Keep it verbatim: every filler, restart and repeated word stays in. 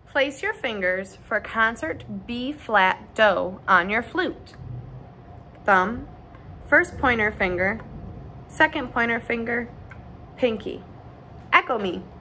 Place your fingers for concert B flat do on your flute. Thumb, first pointer finger, second pointer finger, pinky. Echo me.